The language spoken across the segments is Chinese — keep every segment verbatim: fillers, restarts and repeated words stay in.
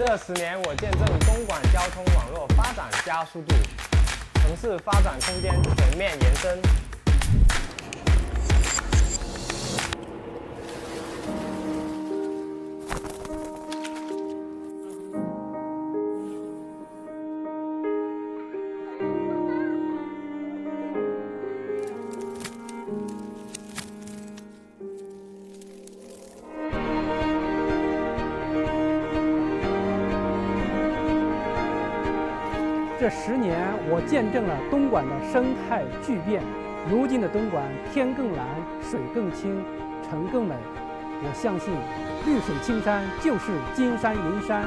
这十年，我见证东莞交通网络发展加速度，城市发展空间全面延伸。 这十年，我见证了东莞的生态巨变。如今的东莞，天更蓝，水更清，城更美。我相信，绿水青山就是金山银山。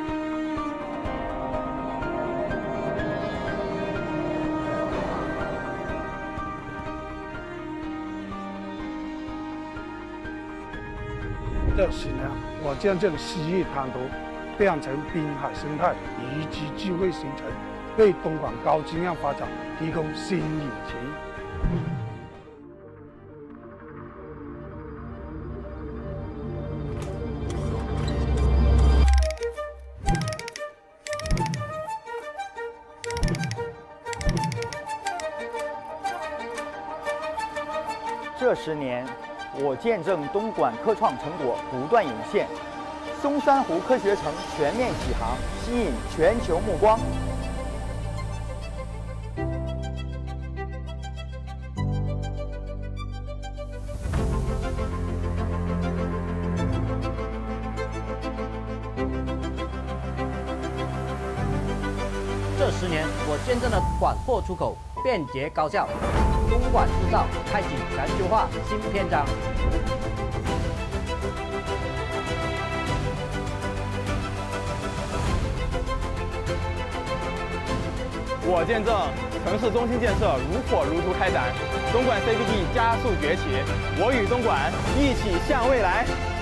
这十年，我见证西域滩涂变成滨海生态宜居智慧形成。 为东莞高质量发展提供新引擎。 这十年，我见证东莞科创成果不断涌现，松山湖科学城全面启航，吸引全球目光。 这十年，我见证了莞货出口便捷高效，东莞制造开启全球化新篇章。 我见证城市中心建设如火如荼开展，东莞 C B D 加速崛起，我与东莞一起向未来。